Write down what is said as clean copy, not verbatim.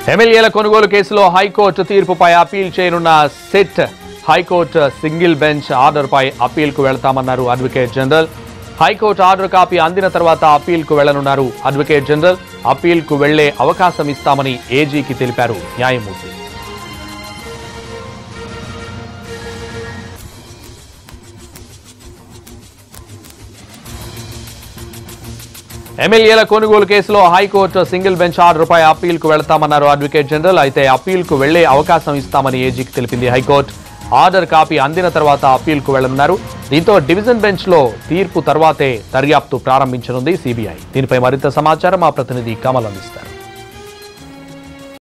ఎమ్మెల్యేల కొనుగోలు కేసులో హైకోర్టు తీర్పుపై అపీల్ చేయనున్న సిట్ హైకోర్టు సింగిల్ బెంచ్ ఆర్డర్పై అపీల్కు వెళ్తామన్నారు advocate general. High court order copy అందిన తర్వాత అపీల్కు వెళ్లనున్నారు అడ్వకేట్ జనరల్. అపీల్కు వెళ్లే అవకాశం ఇస్తామని ఏజీకి తెలిపారు న్యాయమూర్తి. ఎమ్మెల్యేల కొనుగోలు కేసులో హైకోర్టు సింగిల్ బెంచ్ ఆర్డర్పై అపీల్కు వెళ్తామన్నారు అడ్వకేట్ జనరల్. అయితే అపీల్కు వెళ్లే అవకాశం ఇస్తామని ఏజీకి తెలిపింది హైకోర్టు. ఆర్డర్ కాపీ అందిన తర్వాత అపీల్కు వెళ్లనున్నారు. దీంతో డివిజన్ బెంచ్లో తీర్పు తర్వాతే దర్యాప్తు ప్రారంభించనుంది సిబిఐ. దీనిపై మరింత సమాచారం మా ప్రతినిధి కమల్ అందిస్తారు.